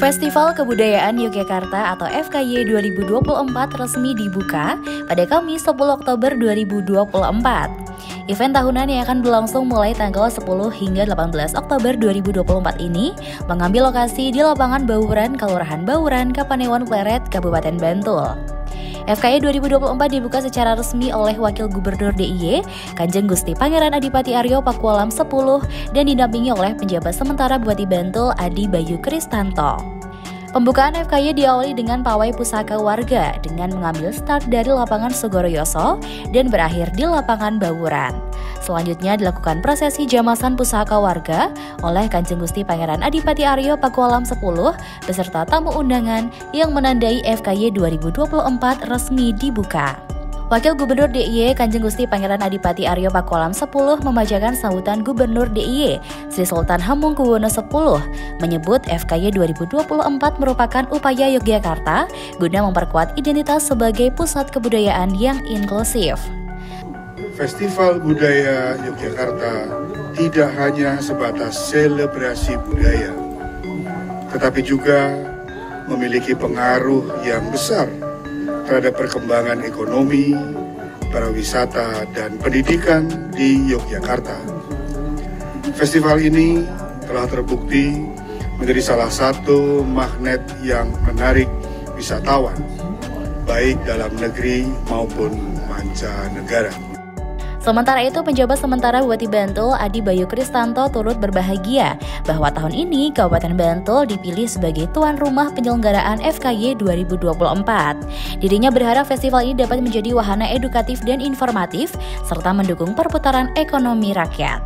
Festival Kebudayaan Yogyakarta atau FKY 2024 resmi dibuka pada Kamis 10 Oktober 2024. Event tahunan yang akan berlangsung mulai tanggal 10 hingga 18 Oktober 2024 ini mengambil lokasi di lapangan Bauran, Kelurahan Bauran, Kapanewon Pleret, Kabupaten Bantul. FKY 2024 dibuka secara resmi oleh Wakil Gubernur DIY, Kanjeng Gusti Pangeran Adipati Aryo Pakualam X dan didampingi oleh Penjabat Sementara Bupati Bantul Adi Bayu Kristanto. Pembukaan FKY diawali dengan pawai pusaka warga dengan mengambil start dari lapangan Sugoroyoso dan berakhir di lapangan Bauran. Selanjutnya dilakukan prosesi jamasan pusaka warga oleh Kanjeng Gusti Pangeran Adipati Aryo Pakualam X beserta tamu undangan yang menandai FKY 2024 resmi dibuka. Wakil Gubernur DIY Kanjeng Gusti Pangeran Adipati Aryo Pakualam X membacakan sambutan Gubernur DIY Sri Sultan Hamengkubuwono X menyebut FKY 2024 merupakan upaya Yogyakarta guna memperkuat identitas sebagai pusat kebudayaan yang inklusif. Festival Budaya Yogyakarta tidak hanya sebatas selebrasi budaya, tetapi juga memiliki pengaruh yang besar terhadap perkembangan ekonomi, pariwisata, dan pendidikan di Yogyakarta. Festival ini telah terbukti menjadi salah satu magnet yang menarik wisatawan, baik dalam negeri maupun mancanegara. Sementara itu, Penjabat Sementara Bupati Bantul Adi Bayu Kristanto turut berbahagia bahwa tahun ini Kabupaten Bantul dipilih sebagai tuan rumah penyelenggaraan FKY 2024. Dirinya berharap festival ini dapat menjadi wahana edukatif dan informatif serta mendukung perputaran ekonomi rakyat.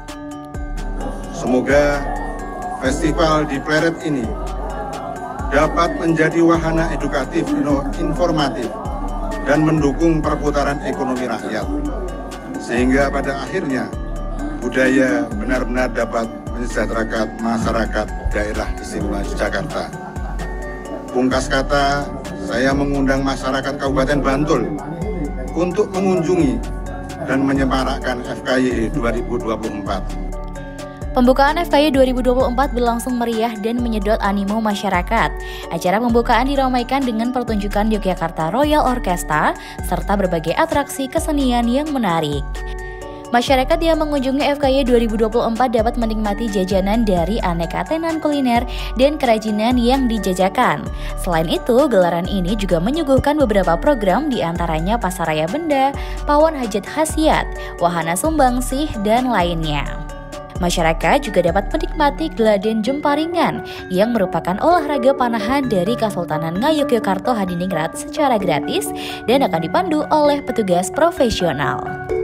Semoga festival di Pleret ini dapat menjadi wahana edukatif, informatif, dan mendukung perputaran ekonomi rakyat. Sehingga pada akhirnya budaya benar-benar dapat mensejahterakan masyarakat daerah istimewa Yogyakarta. Pungkas kata, saya mengundang masyarakat Kabupaten Bantul untuk mengunjungi dan menyemarakkan FKY 2024. Pembukaan FKY 2024 berlangsung meriah dan menyedot animo masyarakat. Acara pembukaan diramaikan dengan pertunjukan Yogyakarta Royal Orchestra serta berbagai atraksi kesenian yang menarik. Masyarakat yang mengunjungi FKY 2024 dapat menikmati jajanan dari aneka tenan kuliner dan kerajinan yang dijajakan. Selain itu, gelaran ini juga menyuguhkan beberapa program diantaranya Pasaraya Benda, Pawon Hajat Khasiat, Wahana Sumbangsih, dan lainnya. Masyarakat juga dapat menikmati Geladen Jemparingan yang merupakan olahraga panahan dari Kesultanan Ngayogyakarta Hadiningrat secara gratis dan akan dipandu oleh petugas profesional.